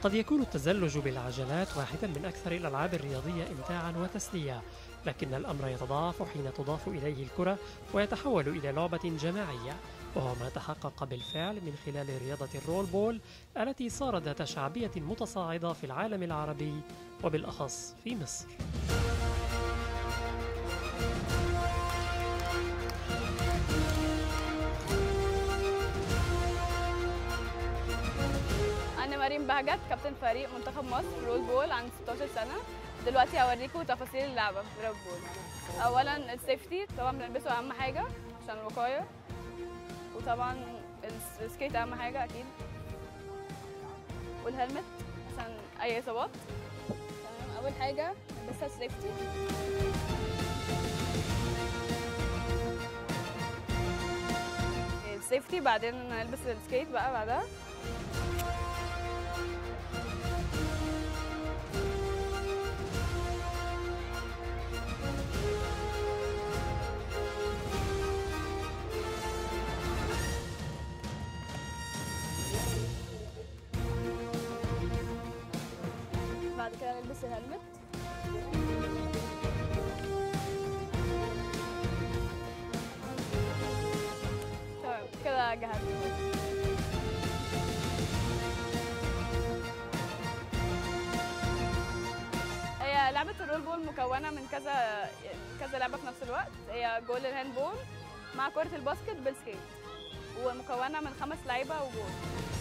قد يكون التزلج بالعجلات واحدا من أكثر الألعاب الرياضية إمتاعا وتسلية، لكن الأمر يتضاعف حين تضاف إليه الكرة ويتحول إلى لعبة جماعية، وهو ما تحقق بالفعل من خلال رياضة الرول بول التي صارت ذات شعبية متصاعدة في العالم العربي وبالأخص في مصر. أنا مريم بهجت، كابتن فريق منتخب مصر رول بول عن 16 سنة. دلوقتي هوريكم تفاصيل اللعبة في رول بول. أولاً السيفتي طبعاً بنلبسه أهم حاجة عشان الوقاية، وطبعاً السكيت أهم حاجة أكيد، والهلمت عشان أي إصابات. تمام، أول حاجة نلبسها السيفتي. السيفتي بعدين نلبس السكيت بقى بعدها. بعد كده نلبس الهلمت. تمام كده جهزنا. هي لعبة الرول بول مكونة من كذا لعبة في نفس الوقت. هي جول الهاند بول مع كرة الباسكت بالسكيت، ومكونة من 5 لعيبة وجول.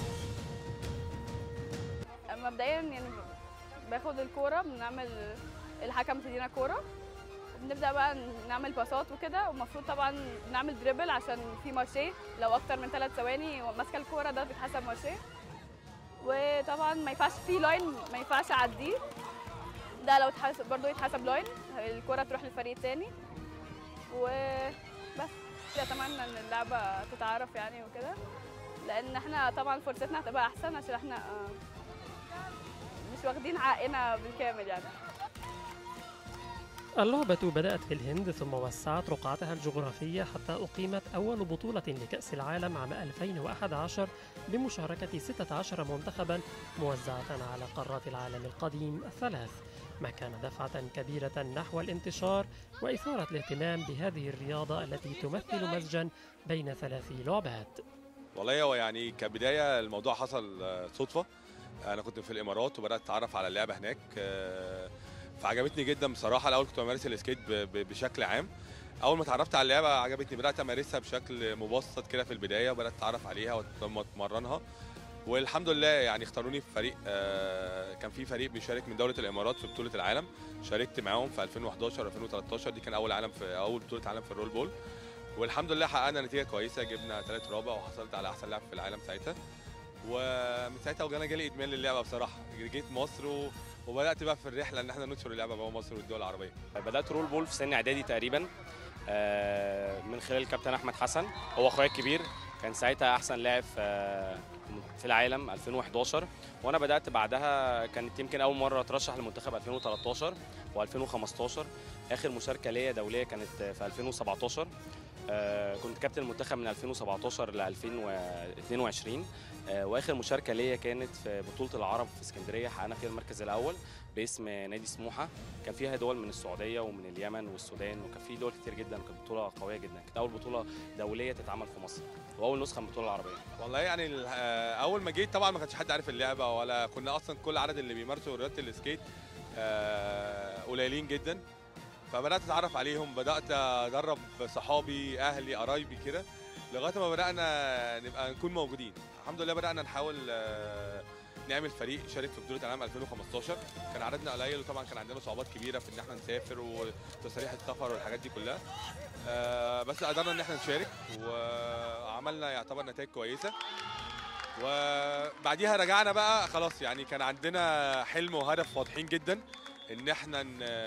مبدئيا يعني باخد الكورة، بنعمل الحكم تدينا كورة وبنبدأ بقى نعمل باصات وكده، والمفروض طبعا نعمل دريبل عشان في مارشيه، لو أكتر من 3 ثواني ماسكة الكورة ده بيتحسب مارشيه. وطبعا ما ينفعش في لاين، ما ينفعش أعديه، ده لو اتحسب برضه يتحسب لاين، الكرة تروح للفريق التاني. وبس كده اتمنى ان اللعبة تتعرف يعني وكده، لان احنا طبعا فرصتنا هتبقى احسن عشان احنا مش واخدين حقنا بالكامل يعني. اللعبة بدأت في الهند ثم وسعت رقعتها الجغرافية حتى أقيمت أول بطولة لكأس العالم عام 2011 بمشاركة 16 منتخبا موزعة على قارات العالم القديم الثلاث، ما كان دفعة كبيرة نحو الانتشار وإثارة الاهتمام بهذه الرياضة التي تمثل مزجا بين 3 لعبات. والله هو يعني كبداية الموضوع حصل صدفة. أنا كنت في الإمارات وبدأت أتعرف على اللعبة هناك، فعجبتني جدا بصراحة. الأول كنت بمارس السكيت بشكل عام. أول ما اتعرفت على اللعبة عجبتني، بدأت أمارسها بشكل مبسط كده في البداية، وبدأت أتعرف عليها وأتمرنها. والحمد لله يعني اختاروني في فريق، كان في فريق بيشارك من دولة الإمارات في بطولة العالم. شاركت معاهم في 2011 2013، دي كان أول بطولة عالم في الرول بول. والحمد لله حققنا نتيجة كويسة، جبنا 3 رابع وحصلت على أحسن لاعب في العالم ساعتها. ومن ساعتها وانا جالي ادمان للعبه بصراحه. جيت مصر وبدات بقى في الرحله ان احنا ننشر اللعبه جوه مصر والدول العربيه. بدات رول بول في سن اعدادي تقريبا، من خلال الكابتن احمد حسن، هو اخويا الكبير، كان ساعتها احسن لاعب في العالم 2011. وانا بدات بعدها، كانت يمكن اول مره اترشح لمنتخب 2013 و2015. اخر مشاركه ليا دوليه كانت في 2017. كنت كابتن المنتخب من 2017 ل 2022. واخر مشاركه ليا كانت في بطوله العرب في اسكندريه، حققنا فيها المركز الاول باسم نادي سموحه. كان فيها دول من السعوديه ومن اليمن والسودان، وكان في دول كتير جدا. كانت بطوله قويه جدا، كانت اول بطوله دوليه تتعمل في مصر واول نسخه من البطوله العربيه. والله يعني اول ما جيت طبعا ما كانش حد عارف اللعبه، ولا كنا اصلا كل عدد اللي بيمارسوا رياضه السكيت قليلين جدا. فبدات اتعرف عليهم، بدات ادرب صحابي اهلي قرايبي كده، لغايه ما بدانا نبقى نكون موجودين. الحمد لله بدانا نحاول نعمل فريق شارك في بطوله العالم 2015. كان عددنا قليل، وطبعا كان عندنا صعوبات كبيره في ان احنا نسافر وتصاريح السفر والحاجات دي كلها، بس قدرنا ان احنا نشارك وعملنا يعتبر نتائج كويسه. وبعديها رجعنا بقى خلاص، يعني كان عندنا حلم وهدف واضحين جدا ان احنا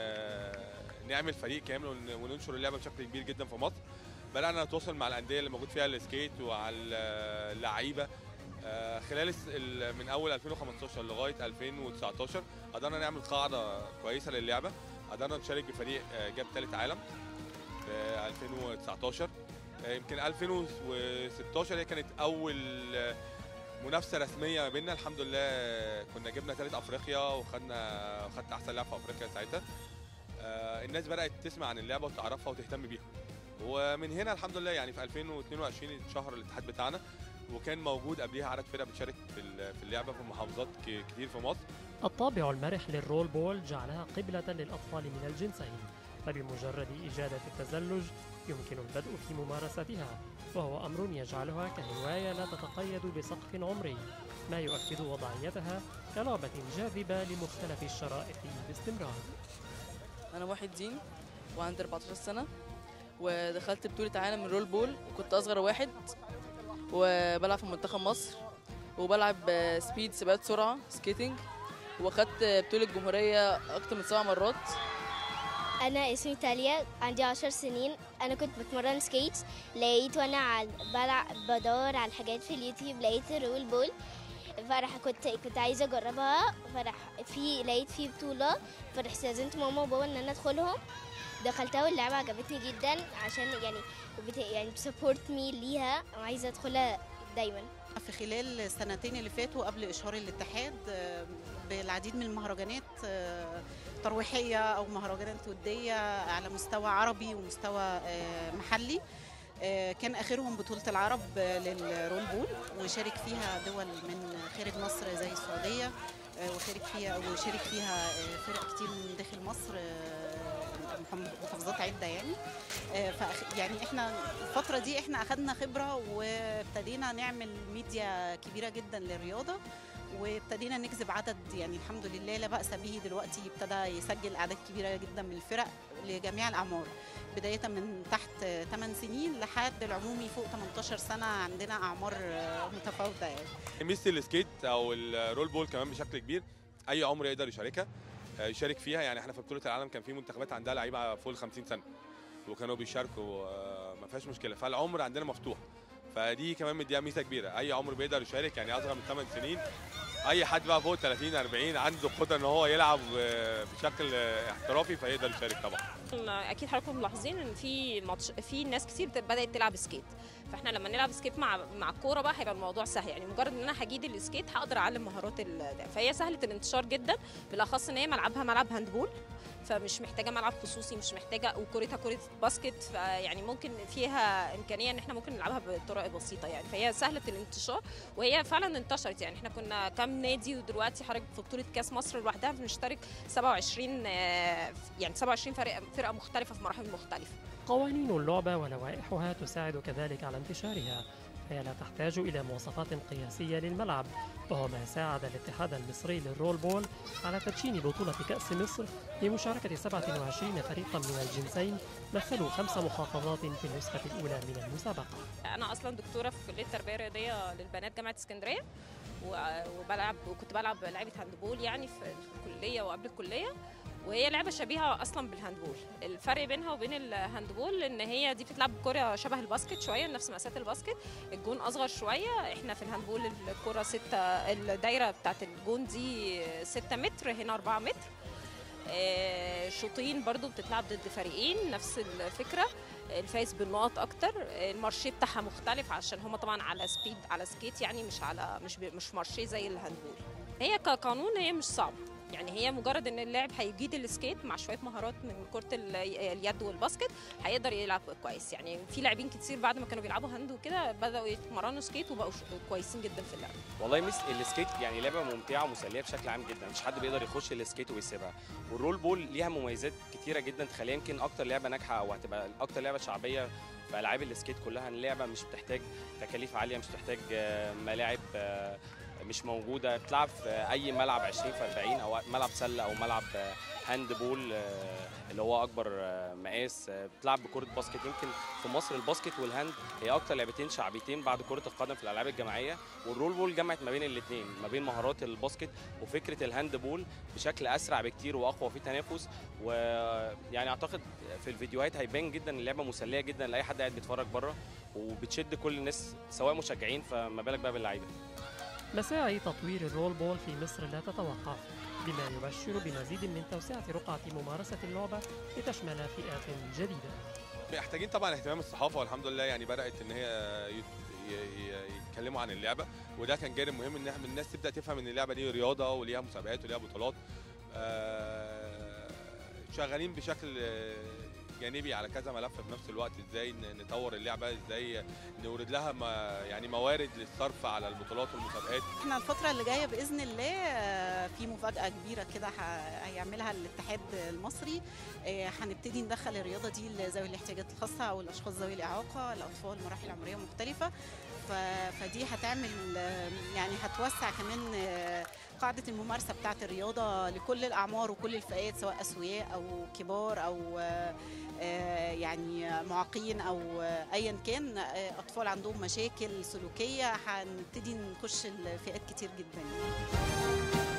نعمل فريق كامل وننشر اللعبه بشكل كبير جدا في مصر. بدانا نتواصل مع الانديه اللي موجود فيها السكيت وعلى اللعيبه خلال من اول 2015 لغايه 2019. قدرنا نعمل قاعده كويسه للعبه، قدرنا نشارك بفريق جاب ثالث عالم في 2019. يمكن 2016 هي كانت اول منافسه رسميه ما بيننا الحمد لله. كنا جبنا ثالث افريقيا وخدت احسن لاعب في افريقيا ساعتها. الناس بدات تسمع عن اللعبه وتعرفها وتهتم بيها، ومن هنا الحمد لله يعني في 2022 اتشهر الاتحاد بتاعنا، وكان موجود قبليها عدد فرق بتشارك في اللعبه في محافظات كتير في مصر. الطابع المرح للرول بول جعلها قبلة للأطفال من الجنسين، فبمجرد إجادة التزلج يمكن البدء في ممارستها، وهو أمر يجعلها كهواية لا تتقيد بسقف عمري، ما يؤكد وضعيتها كلعبة جاذبة لمختلف الشرائح باستمرار. أنا محي الدين وعندي 14 سنة، ودخلت بطولة عالم الرول بول وكنت أصغر واحد، وبلعب في منتخب مصر، وبلعب سبيد سباقات سرعة سكيتنج، واخدت بطولة جمهورية أكتر من 7 مرات. أنا اسمي تاليا، عندي 10 سنين. أنا كنت بتمرن سكيت، لقيت وأنا بدور على الحاجات في اليوتيوب لقيت الرول بول، كنت عايزة أجربها، لقيت في بطولة، استأذنت ماما وبابا إن أنا أدخلهم. دخلتها واللعبة عجبتني جدا عشان يعني بسبورت مي ليها وعايزة أدخلها دايما. في خلال السنتين اللي فاتوا قبل إشهار الاتحاد بالعديد من المهرجانات ترويحية أو مهرجانات ودية على مستوى عربي ومستوى محلي، كان آخرهم بطولة العرب للرول بول، وشارك فيها دول من خارج مصر زي السعودية، وشارك فيها فرق كتير من داخل مصر، محافظات عدة يعني. يعني احنا الفترة دي احنا أخدنا خبرة وابتدينا نعمل ميديا كبيرة جدا للرياضة، وابتدينا نجذب عدد يعني الحمد لله لا بأس به. دلوقتي ابتدى يسجل أعداد كبيرة جدا من الفرق لجميع الأعمار، بداية من تحت 8 سنين لحد العمومي فوق 18 سنة، عندنا أعمار متفاوتة يعني. ميزة السكيت أو الرول بول كمان بشكل كبير أي عمر يقدر يشارك فيها. يعني احنا في بطولة العالم كان في منتخبات عندها لعيبة فوق ال 50 سنة وكانوا بيشاركوا، ما فيهاش مشكلة، فالعمر عندنا مفتوح، فدي كمان مديها ميزة كبيرة. أي عمر بيقدر يشارك، يعني أصغر من 8 سنين، أي حد بقى فوق 30 40 عنده قدرة إن هو يلعب بشكل احترافي فيقدر يشارك طبعا. اكيد حضراتكم ملاحظين ان في ناس كتير بدات تلعب سكيت، فاحنا لما نلعب سكيت مع الكوره بقى هيبقى الموضوع سهل، يعني مجرد ان انا هجيد السكيت هقدر اعلم مهارات ده، فهي سهله الانتشار جدا، بالاخص ان هي ملعبها ملعب هاندبول، فمش محتاجه ملعب خصوصي، مش محتاجه وكورتها كوره باسكت، فيعني ممكن فيها امكانيه ان احنا ممكن نلعبها بطرق بسيطه يعني، فهي سهله الانتشار وهي فعلا انتشرت. يعني احنا كنا كام نادي ودلوقتي حضرتك في بطوله كاس مصر لوحدها بنشترك 27 يعني 27 فرقه مختلفه في مراحل مختلفه. قوانين اللعبة ولوائحها تساعد كذلك على انتشارها، فهي لا تحتاج إلى مواصفات قياسية للملعب، وهو ما ساعد الاتحاد المصري للرول بول على تدشين بطولة كأس مصر بمشاركة 27 فريقا من الجنسين مثلوا 5 محافظات في النسخة الأولى من المسابقة. أنا أصلا دكتورة في كلية التربية الرياضية للبنات جامعة اسكندرية، وكنت بلعب لعبة هاندبول يعني في الكلية وقبل الكلية، وهي لعبة شبيهة أصلا بالهاندبول. الفرق بينها وبين الهاندبول إن هي دي بتلعب كرة شبه الباسكت شوية، نفس مقاسات الباسكت، الجون أصغر شوية. إحنا في الهاندبول الكرة 6، الدايرة بتاعت الجون دي 6 متر، هنا 4 متر. شوطين برضو بتتلعب ضد فريقين، نفس الفكرة، الفايز بالنقط أكتر. المارشي بتاعها مختلف عشان هما طبعا على سبيد على سكيت، يعني مش مارشي زي الهاندبول. هي كقانون هي مش صعبة، يعني هي مجرد ان اللاعب هيجيد السكيت مع شويه مهارات من كره اليد والباسكت هيقدر يلعب كويس. يعني في لاعبين كتير بعد ما كانوا بيلعبوا هاند وكده بداوا يتمرنوا سكيت وبقوا كويسين جدا في اللعب. والله السكيت يعني لعبه ممتعه ومسليه بشكل عام جدا، مش حد بيقدر يخش السكيت ويسيبها. والرول بول ليها مميزات كتيره جدا تخليها يمكن اكتر لعبه ناجحه او هتبقى اكتر لعبه شعبيه في العاب السكيت كلها. اللعبه مش بتحتاج تكاليف عاليه، مش بتحتاج ملاعب مش موجوده، بتلعب في اي ملعب 20 في 40 او ملعب سله او ملعب هاند بول اللي هو اكبر مقاس، بتلعب بكره باسكت. يمكن في مصر الباسكت والهاند هي اكتر لعبتين شعبيتين بعد كره القدم في الالعاب الجماعيه، والرول بول جمعت ما بين الاثنين، ما بين مهارات الباسكت وفكره الهاند بول بشكل اسرع بكتير واقوى في تنافس. ويعني اعتقد في الفيديوهات هيبان جدا اللعبه مسليه جدا لاي حد قاعد بيتفرج بره، وبتشد كل الناس سواء مشجعين فما بالك بقى باللعيبه. مساعي تطوير الرول بول في مصر لا تتوقف، بما يبشر بمزيد من توسعة رقعة ممارسة اللعبة لتشمل فئات جديدة. محتاجين طبعا اهتمام الصحافة، والحمد لله يعني بدأت ان هي يتكلموا يتكلموا عن اللعبه، وده كان جانب مهم ان احنا الناس تبدا تفهم ان اللعبه دي رياضه وليها مسابقات وليها بطولات. شغالين بشكل جانبي على كذا ملف في نفس الوقت، ازاي نطور اللعبه، ازاي نورد لها يعني موارد للصرف على البطولات والمسابقات. احنا الفتره اللي جايه باذن الله في مفاجاه كبيره كده هيعملها الاتحاد المصري. هنبتدي ندخل الرياضه دي لذوي الاحتياجات الخاصه او الاشخاص ذوي الاعاقه، الاطفال مراحل عمريه مختلفه. فدي هتعمل يعني هتوسع كمان قاعده الممارسه بتاعه الرياضه لكل الاعمار وكل الفئات، سواء اسوياء او كبار او يعني معاقين او ايا كان، اطفال عندهم مشاكل سلوكيه، هنبتدي نخش الفئات كتير جدا.